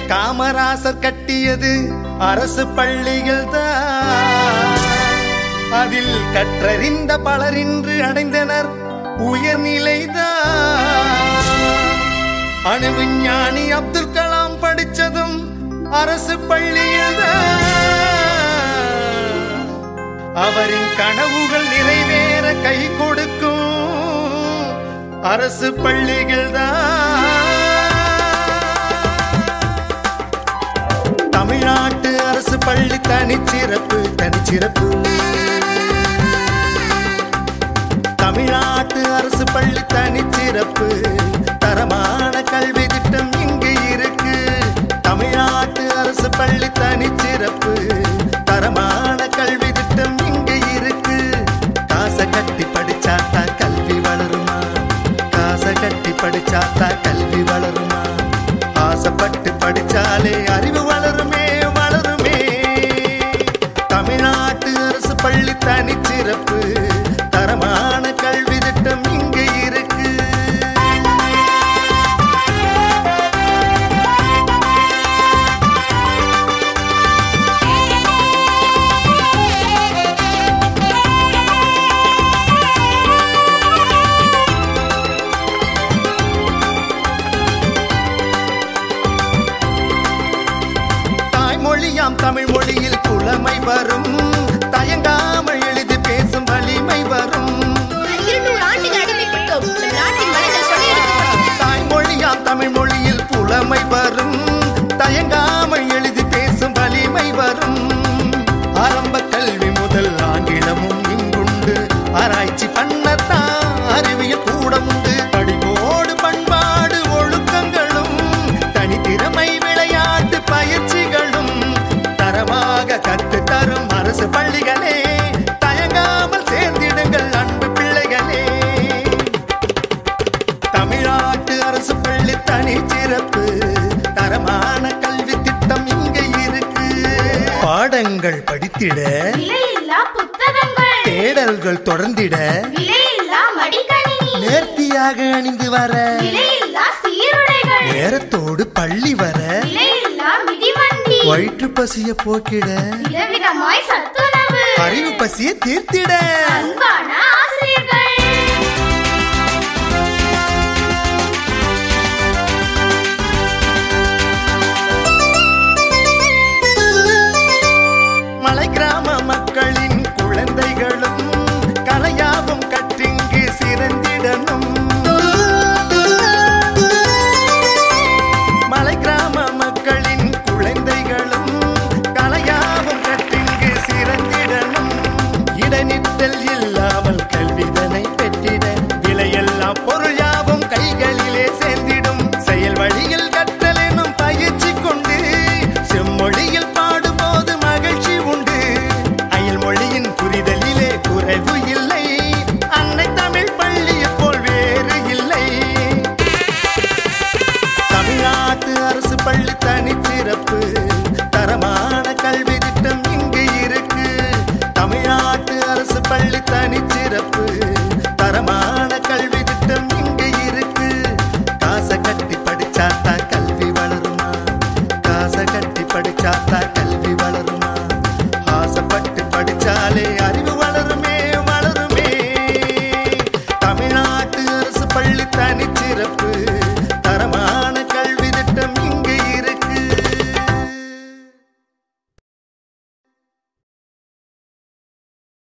காமராசர் கட்டியது அரசு பள்ளிகள் தான். அதில் கற்றறிந்த பலர் இன்று அடைந்தனர் உயர்நிலைதான். அணு விஞ்ஞானி அப்துல் கலாம் படிச்சதும் அரசு பள்ளியில் அவரின் கனவுகள் நிறைவேற கை கொடுக்கும் அரசு பள்ளிகள் தமிழ்நாட்டு அரசு பள்ளி தனிச்சிறப்பு தனிச்சிறப்பு. தமிழ்நாட்டு அரசு பள்ளி தனிச்சிறப்பு. தரமான கல்வி திட்டம் இங்கு இருக்கு. தமிழ்நாட்டு அரசு பள்ளி தனிச்சிறப்பு. தரமான கல்வி திட்டம் இங்கு இருக்கு. காசை கட்டி படிச்சாத்தா கல்வி வளருமா? காசை கட்டி படிச்சாத்தா கல்வி வளருமா? ஆசைப்பட்டு படிச்சாலே அறிவு வளருமே வளருமே. தமிழ்நாட்டு அரசு பள்ளி தனிச்சிறப்பு. தரமான கல்வி திட்டம் இங்கு இருக்கு. தாய்மொழியாம் தமிழ் மொழியில் புலமை வரும். தயங்காமல் எழுதி பேசும் வலிமை வரும். தாய்மொழியாம் தமிழ் மொழியில் புலமை வரும். தயங்காமல் எழுதி பேசும் வலிமை வரும். ஆரம்ப கல்வி முதல் ஆங்கிலமும் இங்குண்டு. ஆராய்ச்சி பண்ணத்தான் அறிவியல் கூடம் உண்டு. படிப்போடு பண்பாடு ஒழுக்கங்களும் தனித்திறமை விளையாட்டு பயிற்சிகளும் தரமாக கற்று தரும் அரசு பள்ளிகளே. தயங்காமல் சேர்ந்திடுங்கள் அன்பு பிள்ளைகளே. தமிழ்நாட்டு அரசு பள்ளி தனிச்சிறப்பு. தரமான கல்வி திட்டம் இங்கு இருக்கு. பாடங்கள் படித்திட தேடல்கள் தொடர்ந்திட நேர்த்தியாக அணிந்து வர நேரத்தோடு பள்ளி வர வயிற்று பசிய போக்கிட அறிவு பசிய தீர்த்திட